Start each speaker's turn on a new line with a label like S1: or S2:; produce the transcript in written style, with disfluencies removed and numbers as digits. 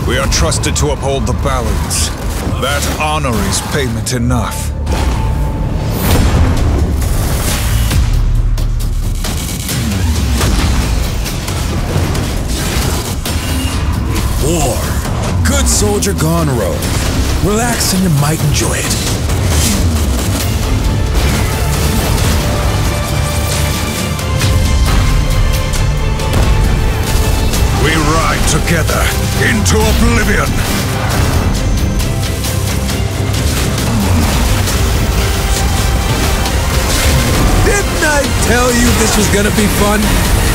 S1: We are trusted to uphold the balance. That honor is payment enough.
S2: War. Good soldier gone rogue. Relax and you might enjoy it.
S1: We ride together into oblivion.
S2: Didn't I tell you this was gonna be fun?